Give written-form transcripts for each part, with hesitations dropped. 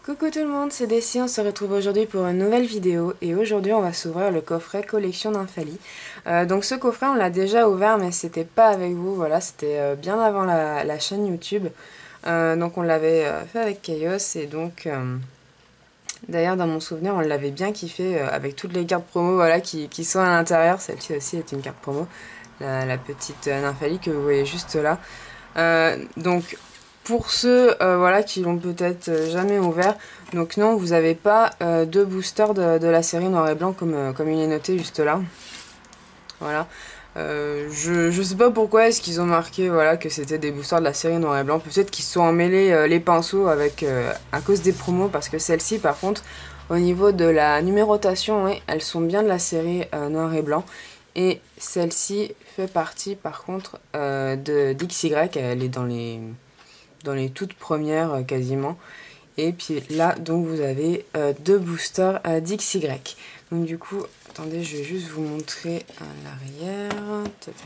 Coucou tout le monde, c'est Desi, on se retrouve aujourd'hui pour une nouvelle vidéo et aujourd'hui on va s'ouvrir le coffret collection Nymphalie. Donc ce coffret on l'a déjà ouvert mais c'était pas avec vous, voilà, c'était bien avant la chaîne YouTube. Donc on l'avait fait avec Chaos et donc d'ailleurs dans mon souvenir on l'avait bien kiffé avec toutes les cartes promo voilà, qui sont à l'intérieur. Celle-ci aussi est une carte promo, la petite Nymphalie que vous voyez juste là. Donc pour ceux voilà, qui l'ont peut-être jamais ouvert, donc non, vous n'avez pas de booster de la série noir et blanc comme il est noté juste là. Voilà. Je sais pas pourquoi est-ce qu'ils ont marqué voilà, que c'était des boosters de la série noir et blanc. Peut-être qu'ils se sont emmêlés les pinceaux avec, à cause des promos, parce que celles-ci par contre, au niveau de la numérotation, ouais, elles sont bien de la série noir et blanc. Et celle-ci fait partie par contre d'XY, elle est dans les toutes premières quasiment. Et puis là donc vous avez deux boosters d'XY. Donc du coup, attendez, je vais juste vous montrer à l'arrière.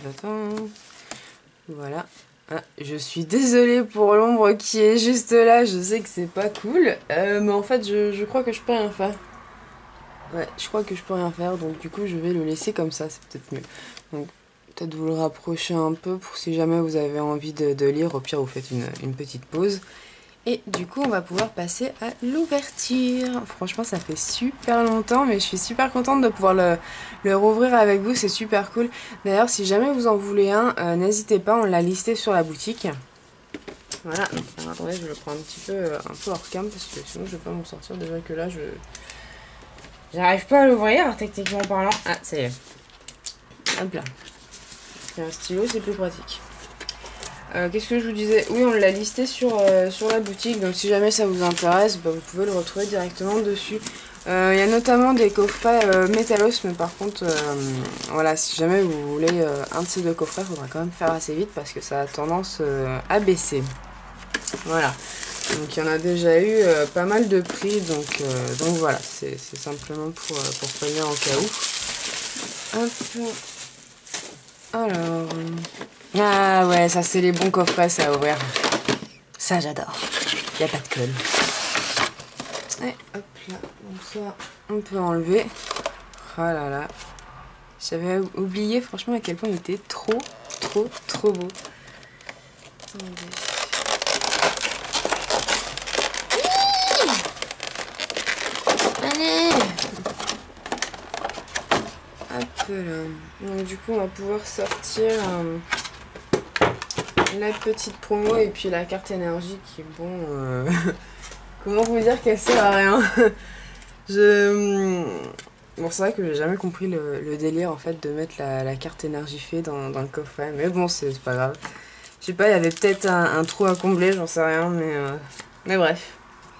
Voilà. Ah, je suis désolée pour l'ombre qui est juste là, je sais que c'est pas cool. Mais en fait je crois que je peux rien faire. Ouais, je crois que je peux rien faire, donc du coup je vais le laisser comme ça, c'est peut-être mieux. Donc peut-être vous le rapprocher un peu pour si jamais vous avez envie de lire, au pire vous faites une petite pause. Et du coup on va pouvoir passer à l'ouverture. Franchement ça fait super longtemps mais je suis super contente de pouvoir le rouvrir avec vous, c'est super cool. D'ailleurs si jamais vous en voulez un, n'hésitez pas, on l'a listé sur la boutique. Voilà, alors, attendez je le prends un peu hors cam parce que sinon je vais pas m'en sortir, déjà que là j'arrive pas à l'ouvrir techniquement parlant. Ah ça y est. Hop là. Et un stylo c'est plus pratique. Qu'est-ce que je vous disais? Oui, on l'a listé sur la boutique, donc si jamais ça vous intéresse, bah, vous pouvez le retrouver directement dessus. Il y a notamment des coffrets Métalos, mais par contre, voilà, si jamais vous voulez un de ces deux coffrets, il faudra quand même faire assez vite parce que ça a tendance à baisser. Voilà. Donc il y en a déjà eu pas mal de prix, donc voilà, c'est simplement pour prévenir en cas où. Hop. Alors... Ah ouais, ça c'est les bons coffrets ça à ouvrir. Ça j'adore. Il n'y a pas de colle. Et hop là, donc ça on peut enlever. Oh là là. J'avais oublié franchement à quel point il était trop beau. Attendez. Allez. Hop là. Donc du coup on va pouvoir sortir la petite promo et puis la carte énergie qui est bon. Comment vous dire qu'elle sert à rien. Bon c'est vrai que j'ai jamais compris le délire en fait de mettre la carte énergie fée dans le coffret. Mais bon c'est pas grave. Je sais pas, il y avait peut-être un trou à combler, j'en sais rien, mais bref.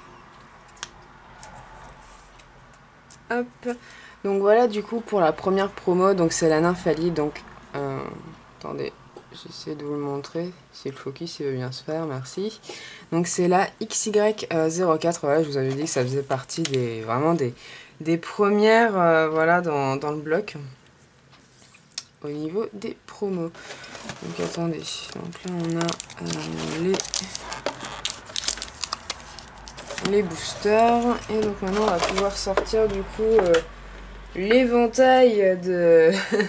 Hop. Donc voilà du coup pour la première promo, donc c'est la Nymphalie, donc attendez, j'essaie de vous le montrer, si le focus il veut bien se faire, merci. Donc c'est la XY04, voilà, je vous avais dit que ça faisait partie vraiment des premières voilà, dans le bloc. Au niveau des promos. Donc attendez, donc là on a les boosters, et donc maintenant on va pouvoir sortir du coup l'éventail de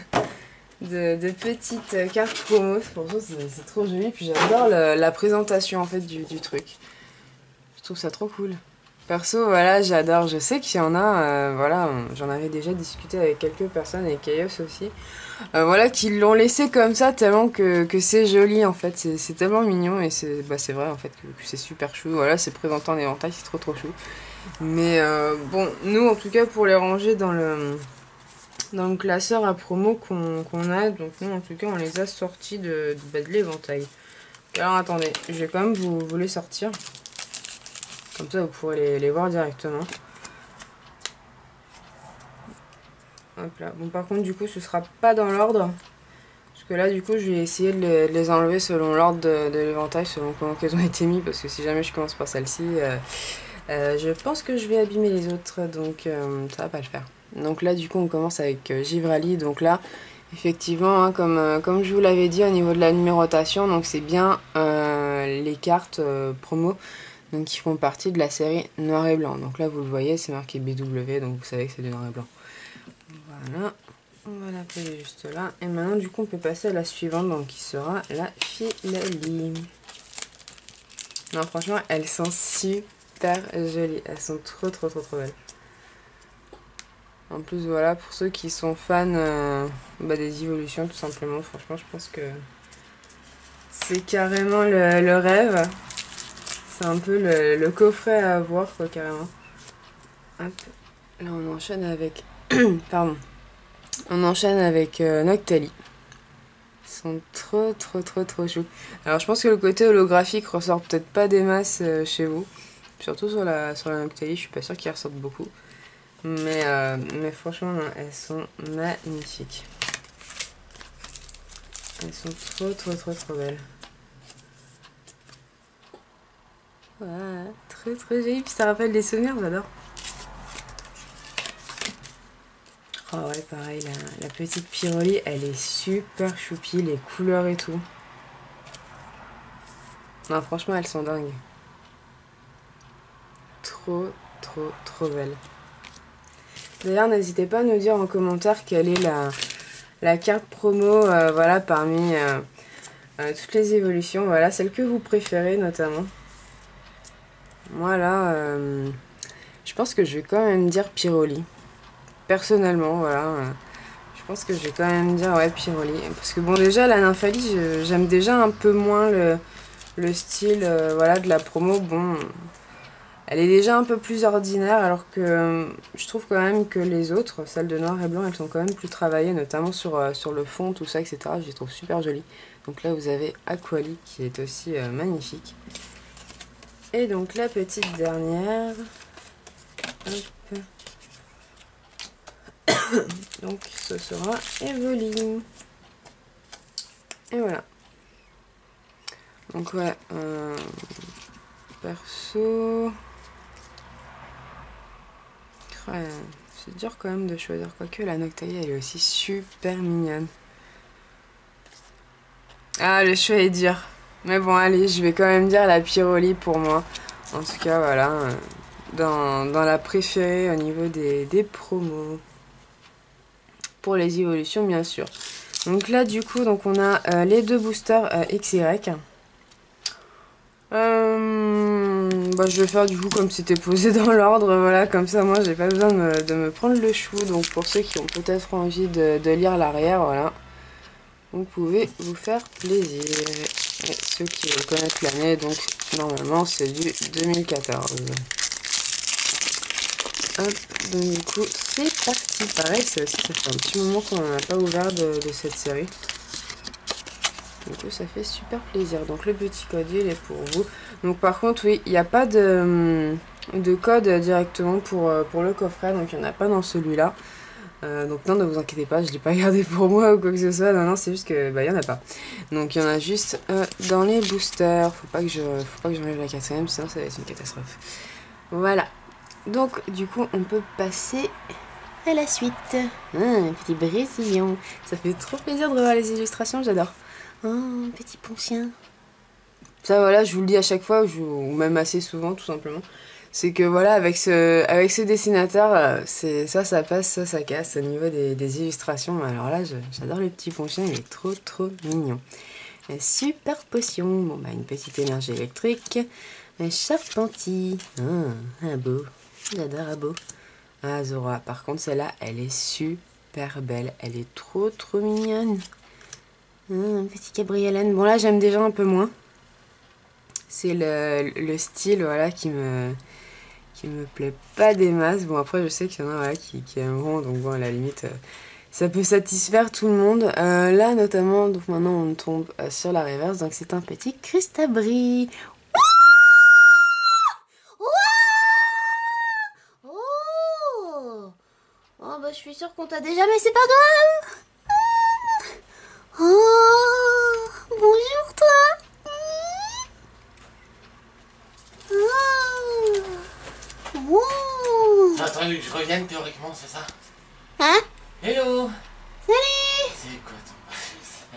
petites cartes promo. Franchement c'est trop joli, puis j'adore la présentation en fait du truc. Je trouve ça trop cool. Perso voilà j'adore, je sais qu'il y en a, voilà j'en avais déjà discuté avec quelques personnes et Chaos aussi, voilà qui l'ont laissé comme ça tellement que c'est joli en fait, c'est tellement mignon et c'est vrai en fait que c'est super chou, voilà c'est présenté en éventail, c'est trop chou. Mais bon, nous en tout cas pour les ranger dans le classeur à promo qu'on a, donc nous en tout cas on les a sortis de l'éventail. Alors attendez, je vais quand même vous les sortir. Comme ça vous pourrez les voir directement. Hop là. Bon par contre du coup ce sera pas dans l'ordre. Parce que là du coup je vais essayer de les enlever selon l'ordre de l'éventail, selon comment elles ont été mis. Parce que si jamais je commence par celle-ci... je pense que je vais abîmer les autres, donc ça va pas le faire. Donc là du coup on commence avec Givrali, donc là effectivement hein, comme je vous l'avais dit au niveau de la numérotation, donc c'est bien les cartes promo, Donc qui font partie de la série noir et blanc. Donc là vous le voyez, c'est marqué BW, donc vous savez que c'est du noir et blanc. Voilà, on va la coller juste là. Et maintenant du coup on peut passer à la suivante, donc qui sera la Philoli. Non franchement elles sont super jolies, elles sont trop belles. En plus voilà, pour ceux qui sont fans des évolutions tout simplement, franchement je pense que c'est carrément le rêve. C'est un peu le coffret à avoir quoi carrément. Hop. Là on enchaîne avec pardon. On enchaîne avec Noctali. Ils sont trop choux. Alors je pense que le côté holographique ressort peut-être pas des masses chez vous. Surtout sur la Noctali, je suis pas sûre qu'ils ressortent beaucoup. Mais franchement non, elles sont magnifiques. Elles sont trop belles. Voilà, très joli. Puis ça rappelle des souvenirs, j'adore. Oh ouais, pareil, la petite Pyroli, elle est super choupie, les couleurs et tout. Non, franchement, elles sont dingues. Trop belles. D'ailleurs, n'hésitez pas à nous dire en commentaire quelle est la carte promo, voilà, parmi toutes les évolutions. Voilà, celle que vous préférez notamment. Moi là, je pense que je vais quand même dire Pyroli. Personnellement, voilà. Je pense que je vais quand même dire ouais Pyroli. Parce que bon déjà la Nymphalie, j'aime déjà un peu moins le style voilà, de la promo. Bon, elle est déjà un peu plus ordinaire alors que je trouve quand même que les autres, celles de noir et blanc, elles sont quand même plus travaillées, notamment sur le fond, tout ça, etc. Je les trouve super jolies. Donc là vous avez Aquali qui est aussi magnifique. Et donc la petite dernière. Hop. Donc ce sera Evelyne. Et voilà. Donc ouais, perso. Ouais, c'est dur quand même de choisir, quoique la Noctali elle est aussi super mignonne. Ah, le choix est dur. Mais bon, allez, je vais quand même dire la Pyroli pour moi. En tout cas, voilà, dans la préférée au niveau des promos. Pour les évolutions, bien sûr. Donc là, du coup, donc on a les deux boosters XY. Je vais faire du coup comme c'était posé dans l'ordre, voilà, comme ça moi j'ai pas besoin de me prendre le chou. Donc pour ceux qui ont peut-être envie de lire l'arrière, voilà, vous pouvez vous faire plaisir. Et ceux qui veulent connaître l'année, donc normalement c'est du 2014. Hop, donc du coup c'est parti. Pareil, ça aussi ça fait un petit moment qu'on n'en a pas ouvert de cette série. Du coup ça fait super plaisir. Donc le petit code il est pour vous. Donc par contre oui, il n'y a pas de code directement pour le coffret. Donc il n'y en a pas dans celui-là. Donc non, ne vous inquiétez pas, je ne l'ai pas gardé pour moi ou quoi que ce soit. Non, c'est juste que il n'y en a pas. Donc il y en a juste dans les boosters. Faut pas que j'enlève la quatrième, sinon ça va être une catastrophe. Voilà. Donc du coup on peut passer à la suite. Un petit brésilien. Ça fait trop plaisir de revoir les illustrations, j'adore. Oh, petit poncien. Ça voilà, je vous le dis à chaque fois, ou même assez souvent tout simplement. C'est que voilà, avec ce dessinateur, ça passe, ça casse au niveau des illustrations. Alors là, j'adore le petit poncien, il est trop mignon. Et super potion, bon bah une petite énergie électrique. Un charpentier, un beau, j'adore un beau. Ah Zora, par contre celle-là, elle est super belle, elle est trop mignonne. Un petit cabriolène. Bon là j'aime déjà un peu moins. C'est le style voilà qui me plaît pas des masses. Bon après je sais qu'il y en a voilà, qui aimeront, donc bon à la limite ça peut satisfaire tout le monde. Là notamment, donc maintenant on tombe sur la reverse, donc c'est un petit Crustabri. Oh bah je suis sûre qu'on t'a déjà, mais c'est pas grave. Oh, bonjour toi. Oh. T'as attendu que je revienne théoriquement, c'est ça? Hein? Hello. Salut. C'est quoi ton...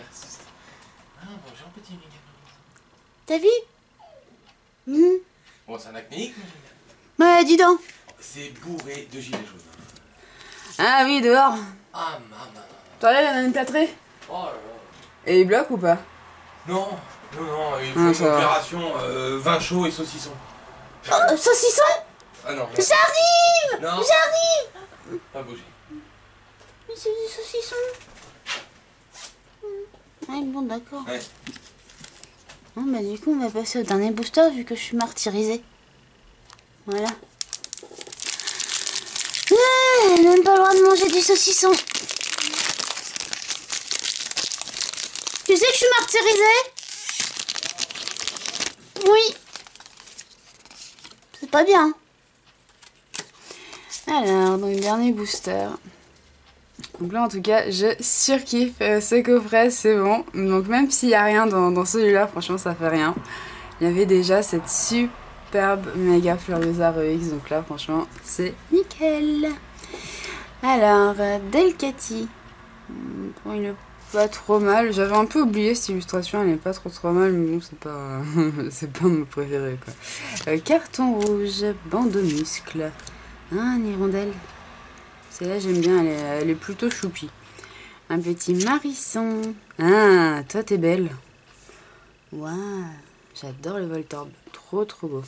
Ah bonjour petit mignon. T'as vu? Ouais, Bon, c'est un acnéique, mais j'aime bien. Ouais, dis donc. C'est bourré de gilets jaunes. Ah oui, dehors. Ah, maman. T'as l'air d'en plâtré. Oh là là. Et il bloque ou pas? Non, non, non, il faut Ah, une ça va. opération vin chaud et saucisson. Oh, saucisson. Ah non, non. J'arrive. Non. J'arrive. Pas bouger. Mais c'est du saucisson. Ouais, bon, d'accord. Ouais. Bon, bah du coup, on va passer au dernier booster vu que je suis martyrisée. Voilà. J'ai même pas le droit de manger du saucisson. Tu sais que je suis martyrisée? Oui. C'est pas bien. Alors, donc dernier booster. Donc là en tout cas je surkiffe ce coffret, c'est bon. Donc même s'il n'y a rien dans celui-là, franchement ça fait rien. Il y avait déjà cette superbe méga Fleurusa Remix, donc là franchement c'est nickel. Alors Delcati, bon, il est pas trop mal. J'avais un peu oublié cette illustration, elle est pas trop mal, mais bon c'est pas c'est pas mon préféré quoi. Carton rouge, bande de muscles, un hirondelle. Celle-là j'aime bien, elle est plutôt choupie. Un petit Marisson. Ah, toi t'es belle. Waouh, j'adore le Voltorb, trop beau.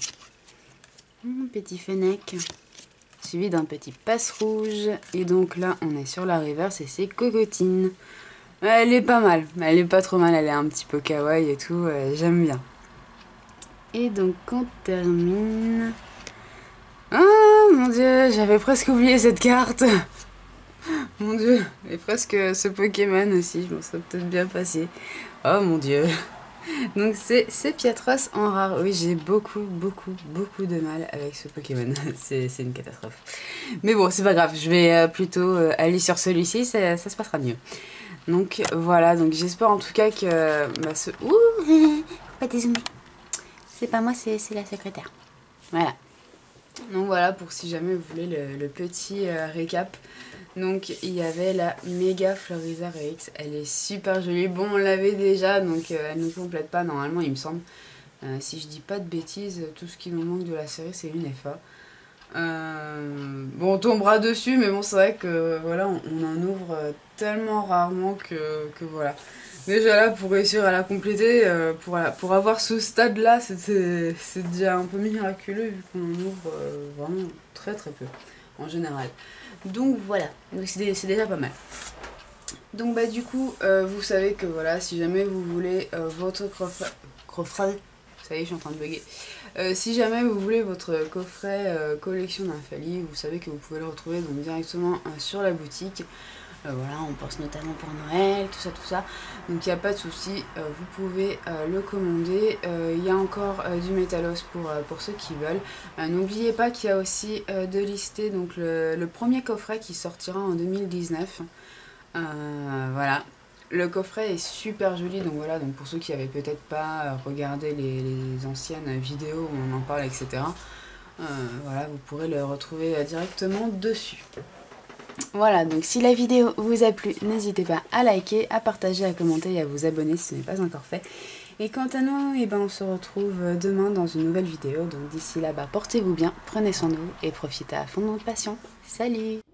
Un petit Fennec, suivi d'un petit Passe Rouge. Et donc là on est sur la reverse et c'est Cocotine. Elle est pas mal, elle est pas trop mal, elle est un petit peu kawaii et tout, j'aime bien. Et donc on termine... Oh mon dieu, j'avais presque oublié cette carte. Mon dieu, et presque ce Pokémon aussi, je m'en serais peut-être bien passé. Oh mon dieu. Donc c'est Piatros en rare. Oui, j'ai beaucoup de mal avec ce Pokémon. C'est une catastrophe. Mais bon, c'est pas grave, je vais plutôt aller sur celui-ci, ça se passera mieux. Donc voilà, donc j'espère en tout cas que ce... Ouh, pas désolé. C'est pas moi, c'est la secrétaire. Voilà. Donc voilà, pour si jamais vous voulez le petit récap. Donc il y avait la méga Fleurusa Remix, elle est super jolie. Bon, on l'avait déjà, donc elle ne complète pas normalement, il me semble. Si je dis pas de bêtises, tout ce qui nous manque de la série, c'est une FA. Bon, on tombera dessus, mais bon, c'est vrai que voilà, on en ouvre tellement rarement que voilà. Déjà là, pour réussir à la compléter, pour avoir ce stade-là, c'est déjà un peu miraculeux vu qu'on en ouvre vraiment très peu, en général. Donc voilà, donc c'est déjà pas mal. Donc bah du coup, vous savez que voilà, si jamais vous voulez votre coffret, ça y est, je suis en train de bugger. Si jamais vous voulez votre coffret collection d'Infali, vous savez que vous pouvez le retrouver donc directement sur la boutique. Voilà, on pense notamment pour Noël, tout ça. Donc il n'y a pas de souci, vous pouvez le commander. Il y a encore du Métalos pour ceux qui veulent. N'oubliez pas qu'il y a aussi de lister donc le premier coffret qui sortira en 2019. Voilà. Le coffret est super joli, donc voilà, donc pour ceux qui n'avaient peut-être pas regardé les anciennes vidéos où on en parle, etc. Voilà, vous pourrez le retrouver directement dessus. Voilà, donc si la vidéo vous a plu, n'hésitez pas à liker, à partager, à commenter et à vous abonner si ce n'est pas encore fait. Et quant à nous, on se retrouve demain dans une nouvelle vidéo. Donc d'ici là, portez-vous bien, prenez soin de vous et profitez à fond de notre passion. Salut!